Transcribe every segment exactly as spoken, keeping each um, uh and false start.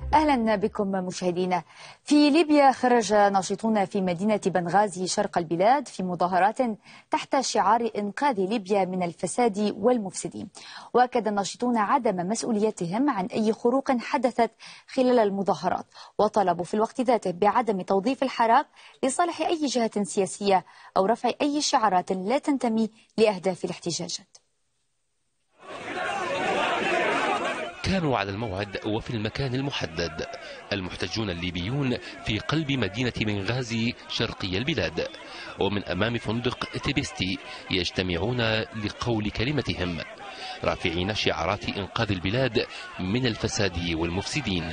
أهلا بكم مشاهدينا. في ليبيا خرج ناشطون في مدينة بنغازي شرق البلاد في مظاهرات تحت شعار إنقاذ ليبيا من الفساد والمفسدين. وأكد الناشطون عدم مسؤوليتهم عن أي خروق حدثت خلال المظاهرات، وطلبوا في الوقت ذاته بعدم توظيف الحراك لصالح أي جهة سياسية أو رفع أي شعارات لا تنتمي لأهداف الاحتجاجات. كانوا على الموعد وفي المكان المحدد. المحتجون الليبيون في قلب مدينة بنغازي شرقي البلاد، ومن أمام فندق تيبستي يجتمعون لقول كلمتهم، رافعين شعارات إنقاذ البلاد من الفساد والمفسدين.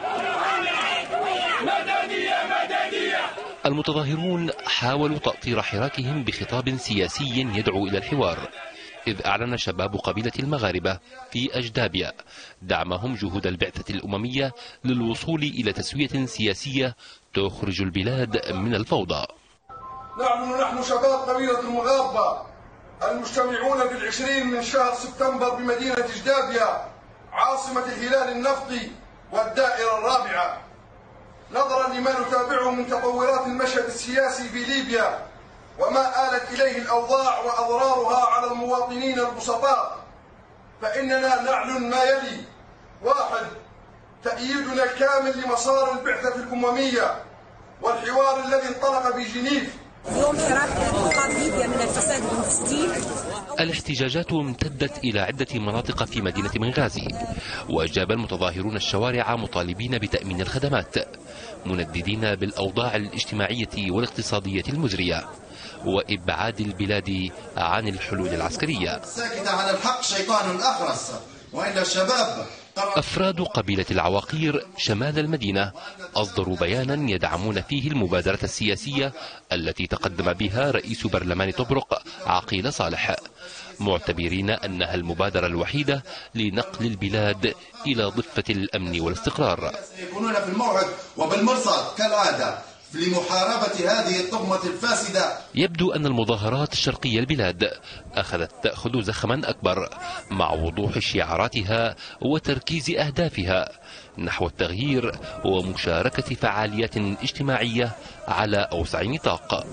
المتظاهرون حاولوا تأطير حراكهم بخطاب سياسي يدعو إلى الحوار، إذ أعلن شباب قبيلة المغاربة في أجدابيا دعمهم جهود البعثة الأممية للوصول إلى تسوية سياسية تخرج البلاد من الفوضى. نحن نحن شباب قبيلة المغاربة المجتمعون في العشرين من شهر سبتمبر بمدينة أجدابيا عاصمة الهلال النفطي والدائرة الرابعة، نظرا لما نتابعه من تطورات المشهد السياسي في ليبيا وما آلت إليه الأوضاع وأضرارها على المواطنين البسطاء، فإننا نعلن ما يلي: واحد، تأييدنا الكامل لمسار البعثة الأممية والحوار الذي انطلق في جنيف. اليوم حراك إنقاذ ليبيا من الفساد والمفسدين. الاحتجاجات امتدت إلى عدة مناطق في مدينة بنغازي، وأجاب المتظاهرون الشوارع مطالبين بتأمين الخدمات، منددين بالأوضاع الاجتماعية والاقتصادية المزرية وإبعاد البلاد عن الحلول العسكرية. ساكت عن الحق شيطان أخرس، وإن الشباب. أفراد قبيلة العواقير شمال المدينة أصدروا بيانا يدعمون فيه المبادرة السياسية التي تقدم بها رئيس برلمان طبرق عقيل صالح، معتبرين أنها المبادرة الوحيدة لنقل البلاد إلى ضفة الأمن والاستقرار. سيكونون في الموعد وبالمرصاد كالعادة لمحاربة هذه الطغمة الفاسدة. يبدو أن المظاهرات الشرقية البلاد أخذت تأخذ زخما أكبر مع وضوح شعاراتها وتركيز أهدافها نحو التغيير ومشاركة فعاليات اجتماعية على أوسع نطاق.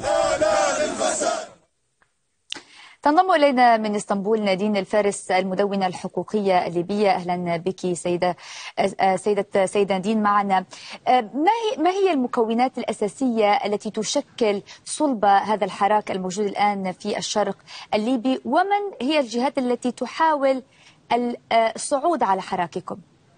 تنضم إلينا من اسطنبول نادين الفارس المدونة الحقوقية الليبية. أهلا بك سيدة سيدة سيدة نادين معنا. ما هي ما هي المكونات الأساسية التي تشكل صلب هذا الحراك الموجود الآن في الشرق الليبي، ومن هي الجهات التي تحاول الصعود على حراككم؟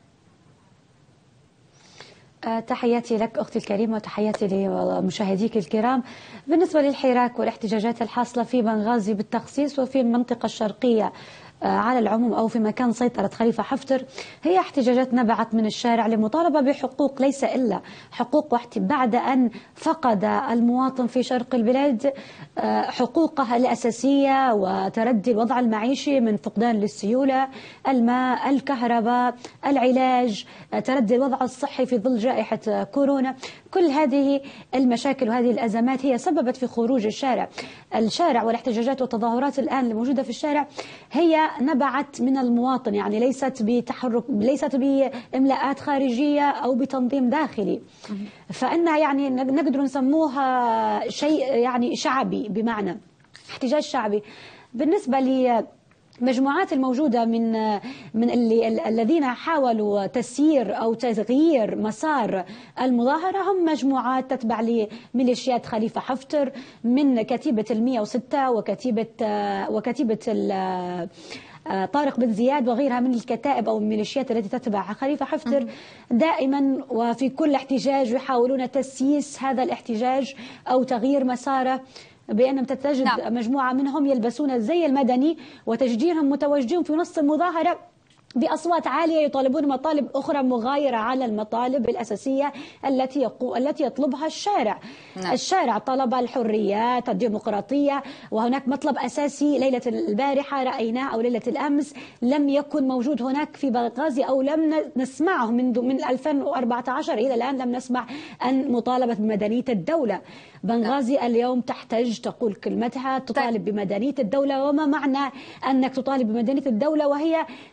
تحياتي لك أختي الكريمة وتحياتي لمشاهديك الكرام. بالنسبة للحراك والاحتجاجات الحاصلة في بنغازي بالتخصيص وفي المنطقة الشرقية على العموم أو في مكان سيطرة خليفة حفتر، هي احتجاجات نبعت من الشارع لمطالبة بحقوق ليس إلا حقوق واحد، بعد أن فقد المواطن في شرق البلاد حقوقه الأساسية وتردي الوضع المعيشي من فقدان للسيولة، الماء، الكهرباء، العلاج، تردي الوضع الصحي في ظل جائحة كورونا. كل هذه المشاكل وهذه الأزمات هي سببت في خروج الشارع. الشارع والاحتجاجات والتظاهرات الآن الموجودة في الشارع هي نبعت من المواطن، يعني ليست بتحرك، ليست بإملاءات خارجية أو بتنظيم داخلي، فإنها يعني نقدر نسموها شيء يعني شعبي، بمعنى احتجاج شعبي. بالنسبة لي مجموعات الموجودة من من اللي الذين حاولوا تسيير أو تغيير مسار المظاهرة هم مجموعات تتبع لميليشيات خليفة حفتر من كتيبة المئة وستة وكتيبة وكتيبة طارق بن زياد وغيرها من الكتائب أو الميليشيات التي تتبع خليفة حفتر. دائما وفي كل احتجاج يحاولون تسييس هذا الاحتجاج أو تغيير مساره، بأنهم تتجد نعم. مجموعة منهم يلبسون الزي المدني وتشجيرهم متواجدين في نص المظاهرة بأصوات عالية يطالبون مطالب أخرى مغايرة على المطالب الأساسية التي يقو... التي يطلبها الشارع. نعم. الشارع طلب الحريات، الديمقراطية، وهناك مطلب أساسي ليلة البارحة رأيناه أو ليلة الأمس لم يكن موجود هناك في بنغازي أو لم نسمعه منذ من ألفين وأربعة عشر إلى الآن، لم نسمع أن مطالبة بمدنية الدولة. بنغازي نعم. اليوم تحتج، تقول كلمتها، تطالب بمدنية الدولة. وما معنى أنك تطالب بمدنية الدولة وهي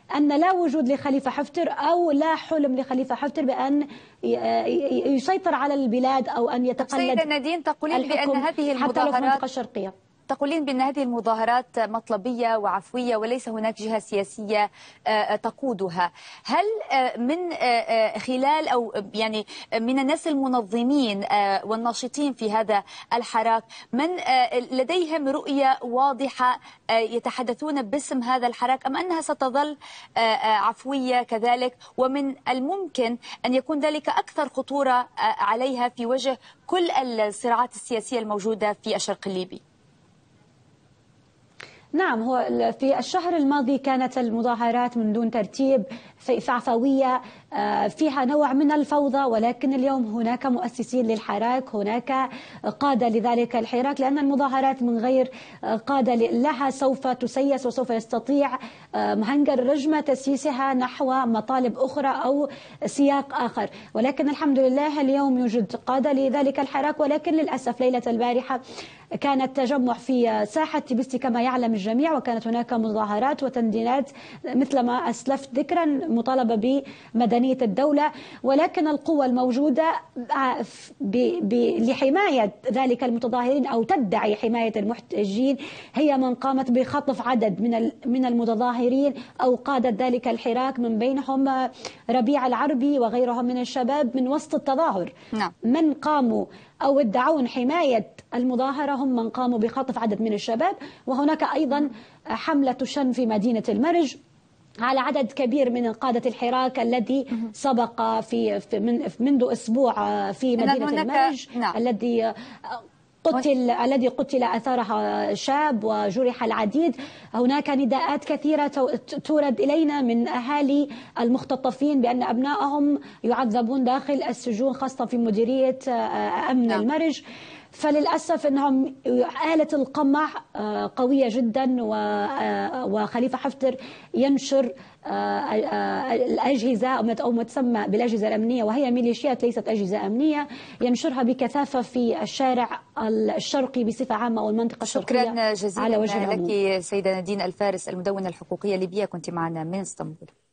أن لا وجود لخليفة حفتر أو لا حلم لخليفة حفتر بأن يسيطر على البلاد أو أن يتقلد. سيدة نادين، تقولين بأن هذه المظاهرات حتى لو في المنطقة الشرقية تقولين بأن هذه المظاهرات مطلبية وعفوية وليس هناك جهة سياسية تقودها. هل من خلال أو يعني من الناس المنظمين والناشطين في هذا الحراك من لديهم رؤية واضحة يتحدثون باسم هذا الحراك، أم أنها ستظل عفوية كذلك، ومن الممكن أن يكون ذلك أكثر خطورة عليها في وجه كل الصراعات السياسية الموجودة في الشرق الليبي؟ نعم، هو في الشهر الماضي كانت المظاهرات من دون ترتيب في عفوية فيها نوع من الفوضى، ولكن اليوم هناك مؤسسين للحراك، هناك قادة لذلك الحراك، لأن المظاهرات من غير قادة لها سوف تسيس وسوف يستطيع مهنجر رجمة تسييسها نحو مطالب أخرى أو سياق آخر. ولكن الحمد لله اليوم يوجد قادة لذلك الحراك، ولكن للأسف ليلة البارحة كان التجمع في ساحة تبستي كما يعلم الجميع، وكانت هناك مظاهرات وتندينات مثل ما أسلفت ذكرا مطالبة بمدنية الدولة، ولكن القوة الموجودة لحماية ذلك المتظاهرين أو تدعي حماية المحتجين هي من قامت بخطف عدد من من المتظاهرين أو قادة ذلك الحراك، من بينهم ربيع العربي وغيرهم من الشباب من وسط التظاهر. نعم. من قاموا أو ادعون حماية المظاهرة هم من قاموا بخطف عدد من الشباب. وهناك أيضا حملة شن في مدينة المرج على عدد كبير من قادة الحراك الذي سبق في, في من منذ أسبوع في مدينة المرج. نعم. الذي قتل الذي قتل أثارها شاب وجرح العديد. هناك نداءات كثيرة تورد إلينا من أهالي المختطفين بأن أبنائهم يعذبون داخل السجون، خاصة في مديرية أمن نعم. المرج. فللأسف أنهم آلة القمع قوية جدا، وخليفة حفتر ينشر الأجهزة أو ما تسمى بالأجهزة الأمنية، وهي ميليشيات ليست أجهزة أمنية، ينشرها بكثافة في الشارع الشرقي بصفة عامة أو المنطقة الشرقية. شكرا جزيلا لك سيدة نادين الفارس، المدونة الحقوقية الليبية، كنت معنا من اسطنبول.